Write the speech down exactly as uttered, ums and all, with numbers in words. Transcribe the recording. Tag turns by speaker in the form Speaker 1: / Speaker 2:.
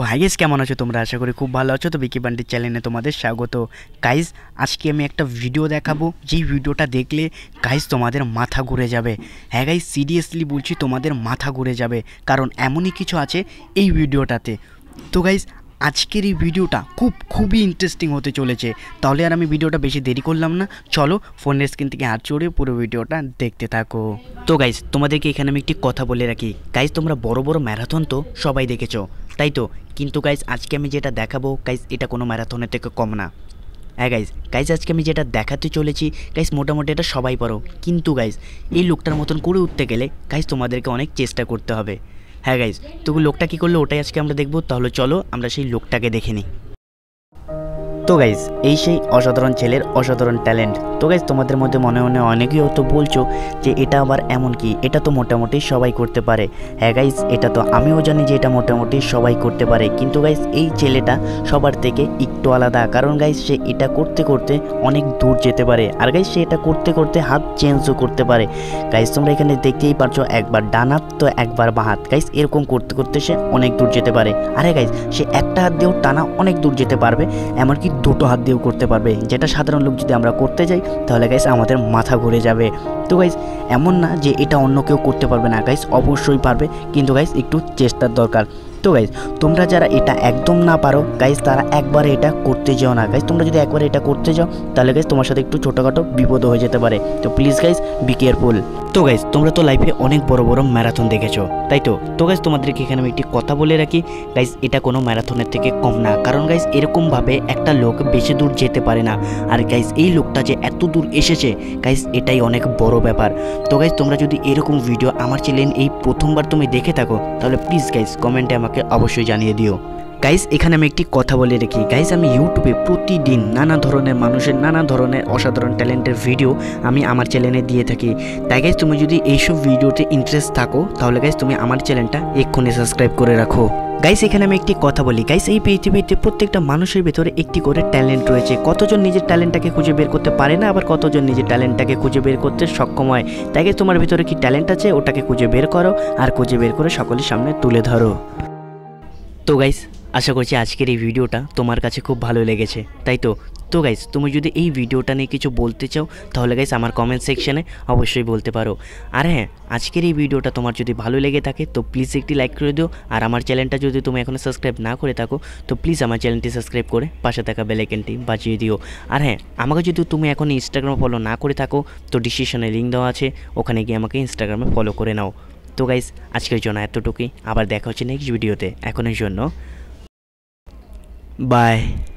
Speaker 1: Hi guys, কেমন আছো তোমরা? আশা করি খুব ভালো আছো। তো বিকি বান্টির চ্যানেলে তোমাদের স্বাগত। গাইস, আজকে আমি একটা ভিডিও দেখাবো, যেই ভিডিওটা দেখলে গাইস তোমাদের মাথা ঘুরে যাবে। হ্যাঁ গাইস, সিরিয়াসলি বলছি, তোমাদের মাথা ঘুরে যাবে, কারণ এমনই কিছু আছে এই ভিডিওটাতে। তো গাইস, আজকের এই ভিডিওটা খুব খুবই ইন্টারেস্টিং হতে চলেছে। তাহলে আর আমি ভিডিওটা বেশি দেরি করলাম না, চলো ফোনের স্ক্রিন থেকে হাত চড়ে পুরো ভিডিওটা দেখতে থাকো। তো গাইস, তোমাদেরকে এখানে আমি একটি কথা বলে রাখি। গাইস, তোমরা বড় বড় ম্যারাথন তো সবাই দেখেছো, তাই তো? কিন্তু গাইস, আজকে আমি যেটা দেখাবো গাইস, এটা কোনো ম্যারাথনের থেকে কম না। হ্যাঁ গাইস, গাইস আজকে আমি যেটা দেখাতে চলেছি গাইস, মোটামুটি এটা সবাই পারো। কিন্তু গাইস, এই লোকটার মতন করে উঠতে গেলে গাইস তোমাদেরকে অনেক চেষ্টা করতে হবে। হ্যাঁ গাইস, তো লোকটা কী করলো ওটাই আজকে আমরা দেখবো। তাহলে চলো আমরা সেই লোকটাকে দেখে নিই। তো গাইস, এই সেই অসাধারণ ছেলের অসাধারণ ট্যালেন্ট। তো গাইস, তোমাদের মধ্যে মনে মনে অনেকেই হয়তো বলছো যে এটা আবার এমন কি, এটা তো মোটামুটি সবাই করতে পারে। হ্যাঁ গাইস, এটা তো আমিও জানি যে এটা মোটামুটি সবাই করতে পারে। কিন্তু গাইস, এই ছেলেটা সবার থেকে একটু আলাদা, কারণ গাইস সে এটা করতে করতে অনেক দূর যেতে পারে। আর গাইস, সে এটা করতে করতে হাত চেঞ্জও করতে পারে। গাইস, তোমরা এখানে দেখতেই পারছো, একবার ডান হাত তো একবার বাঁ হাত। গাইস, এরকম করতে করতে সে অনেক দূর যেতে পারে। আরে গাইস, সে একটা হাত দিয়েও টানা অনেক দূর যেতে পারবে, এমনকি দুটো হাত দিয়েও করতে পারবে, যেটা সাধারণ লোক যদি আমরা করতে যাই তাহলে গাইস আমাদের মাথা ঘুরে যাবে। তো গাইস, এমন না যে এটা অন্য কেউ করতে পারবে না, গাইস অবশ্যই পারবে, কিন্তু গাইস একটু চেষ্টার দরকার। তো গাইস, তোমরা যারা এটা একদম না পারো গাইস, তারা একবারে এটা করতে যাও না। গাইস, তোমরা যদি একবারে এটা করতে যাও তাহলে গাইস তোমার সাথে একটু ছোটোখাটো বিপদ হয়ে যেতে পারে। তো প্লিজ গাইস, বি কেয়ারফুল। তো গাইস, তোমরা তো লাইফে অনেক বড় বড় ম্যারাথন দেখেছো, তাই তো? তো গাইস, তোমাদেরকে এখানে আমি একটি কথা বলে রাখি, গাইস এটা কোনো ম্যারাথনের থেকে কম না, কারণ গাইস এরকমভাবে একটা লোক বেশি দূর যেতে পারে না। আর গাইস, এই লোকটা যে এত দূর এসেছে গাইস, এটাই অনেক বড় ব্যাপার। তো গাইস, তোমরা যদি এরকম ভিডিও আমার চ্যানেল এই প্রথমবার তুমি দেখে থাকো তাহলে প্লিজ গাইস কমেন্টে আমাকে অবশ্যই জানিয়ে দিও। গাইস, এখানে আমি একটি কথা বলে রাখি, গাইস আমি ইউটিউবে প্রতিদিন নানা ধরনের মানুষের নানা ধরনের অসাধারণ ট্যালেন্টের ভিডিও আমি আমার চ্যানেলে দিয়ে থাকি। তাই গাইস, তুমি যদি এইসব ভিডিওতে ইন্টারেস্ট থাকো তাহলে গাইস তুমি আমার চ্যানেলটা এক্ষুনি সাবস্ক্রাইব করে রাখো। গাইস, এখানে আমি একটি কথা বলি, গাইস এই পৃথিবীতে প্রত্যেকটা মানুষের ভেতরে একটি করে ট্যালেন্ট রয়েছে। কতজন নিজের ট্যালেন্টটাকে খুঁজে বের করতে পারে না, আবার কতজন নিজের ট্যালেন্টটাকে খুঁজে বের করতে সক্ষম হয়। তাই গাইস, তোমার ভিতরে কি ট্যালেন্ট আছে ওটাকে খুঁজে বের করো, আর খুঁজে বের করে সকলের সামনে তুলে ধরো। তো গাইস, আশা করছি আজকের এই ভিডিওটা তোমার কাছে খুব ভালো লেগেছে, তাই তো? তো গাইস, তুমি যদি এই ভিডিওটা নিয়ে কিছু বলতে চাও তাহলে গাইস আমার কমেন্ট সেকশানে অবশ্যই বলতে পারো। আর হ্যাঁ, আজকের এই ভিডিওটা তোমার যদি ভালো লেগে থাকে তো প্লিজ একটি লাইক করে দিও। আর আমার চ্যানেলটা যদি তুমি এখনও সাবস্ক্রাইব না করে থাকো তো প্লিজ আমার চ্যানেলটি সাবস্ক্রাইব করে পাশে থাকা বেল আইকনটি বাজিয়ে দিও। আর হ্যাঁ, আমাকে যদি তুমি এখন ইনস্টাগ্রামে ফলো না করে থাকো তো ডিসক্রিপশনে লিঙ্ক দেওয়া আছে, ওখানে গিয়ে আমাকে ইনস্টাগ্রামে ফলো করে নাও। তো গাইস, আজকের জন্য এতটুকুই, আবার দেখা হচ্ছে নেক্সট ভিডিওতে। এখনের জন্য বাই।